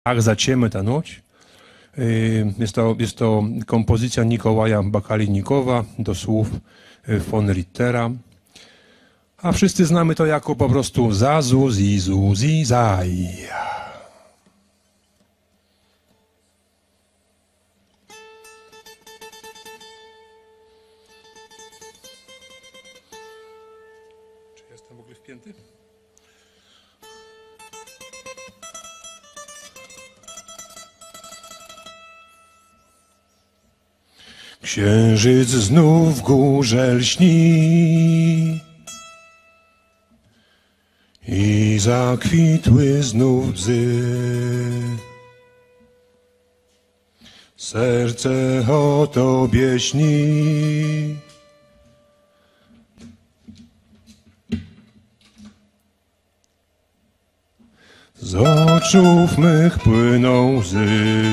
Ach, zaciemy ta noc. Jest to kompozycja Nikołaja Bakalinikowa do słów von Rittera. A wszyscy znamy to jako po prostu zazu, zizu, zizaj. Czy jestem w ogóle wpięty? Księżyc znów w górze lśni i zakwitły znów bzy. Serce o tobie śni. Z oczów mych płyną łzy.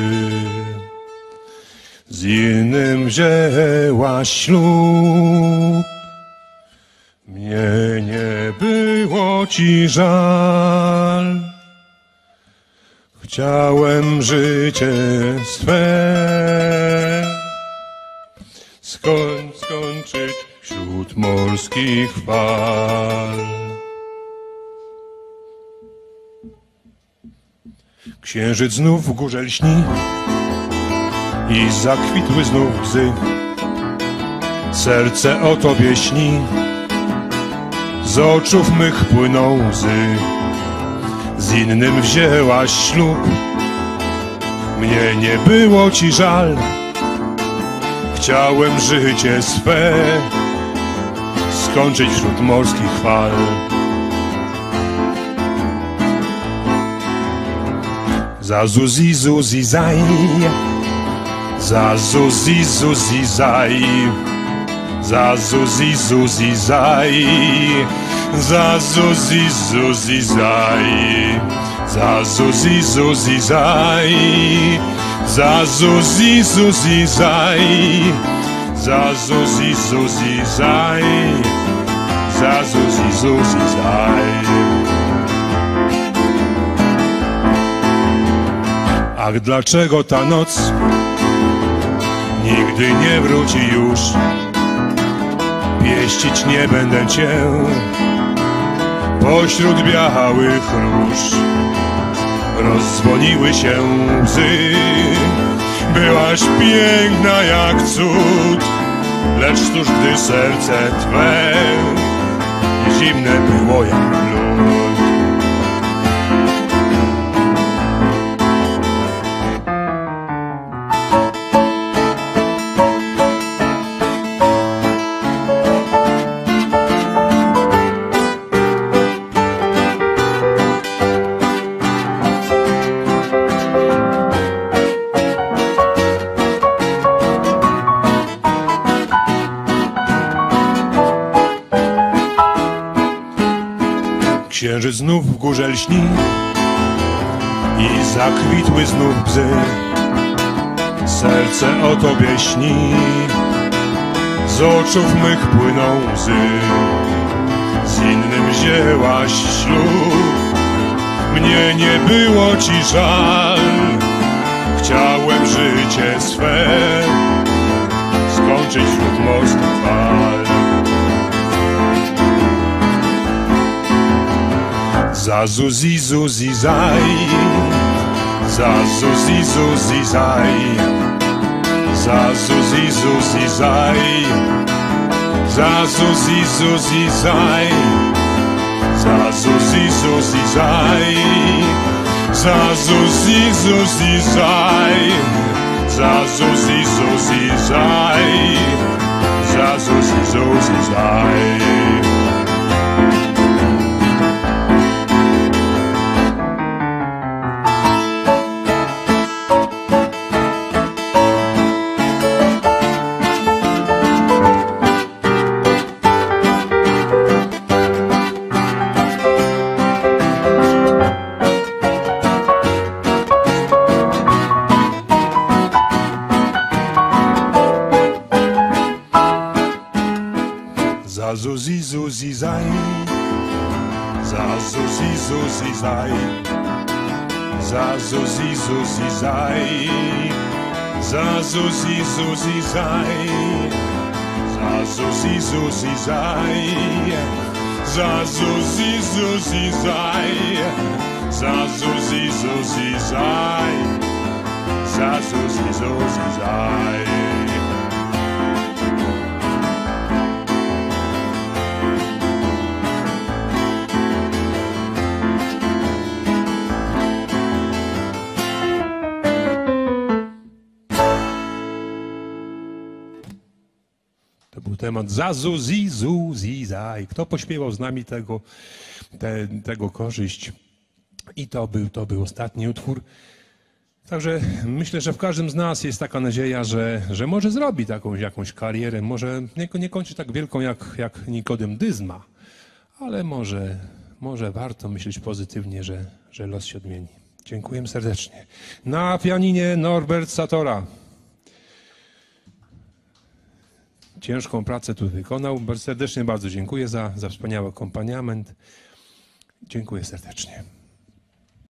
Z innym wzięłaś ślub. Mnie nie było ci żal. Chciałem życie swe skończyć wśród morskich fal. Księżyc znów w górze lśni i zakwitły znów bzy. Serce o tobie śni. Z oczów mych płyną łzy. Z innym wzięłaś ślub. Mnie nie było ci żal. Chciałem życie swe skończyć wśród morskich fal. Zazu, zizu, zizaj. Zazu, zizu, zizaj. Zazu, zizu, zizaj. Zazu, zizu, zizaj. Zazu, zizu, zizaj. Zazu, zizu, zizaj. Zazu, zizu, zizaj. Zazu, zizu, zizaj. Ach, dlaczego ta noc nigdy nie wróci już? Pieścić nie będę cię pośród białych róż. Rozdzwoniły się łzy. Byłaś piękna jak cud, lecz cóż, gdy serce twe zimne było jak lód. Księżyc znów w górze lśni i zakwitły znów bzy. Serce o tobie śni. Z oczów mych płyną łzy. Z innym wzięłaś ślub. Mnie nie było ci żal. Chciałem życie swe skończyć wśród morskich fal. Zazu, zizu, zizaj. Zazu, zizu, zizaj. Zazu, zizu, zizaj. Zazu, zizu, zizaj. Zazu, zizu, zizaj. Zazu, zizu, zizaj. Zazu, zizu, zizaj. Zazu, zizu, zizaj. Zazu, zizu, zizaj. Zazu, zizu, zizaj. Za Zuzi, Zuzi, Zaj. Za Zuzi, Zuzi, Zaj. Za Zuzi, Zuzi, Zaj. Za Zuzi, Zuzi, Zaj. Za Zuzi, Zuzi, Zaj. Za Zuzi, Zuzi, Zaj. To był temat za Zuzi, Zuzi, Zaj. Kto pośpiewał z nami tego korzyść? I to był ostatni utwór. Także myślę, że w każdym z nas jest taka nadzieja, że może zrobi jakąś karierę. Może nie kończy tak wielką jak Nikodem Dyzma, ale może warto myśleć pozytywnie, że los się odmieni. Dziękuję serdecznie. Na pianinie Norbert Satora. Ciężką pracę tu wykonał. Serdecznie bardzo dziękuję za wspaniały akompaniament. Dziękuję serdecznie.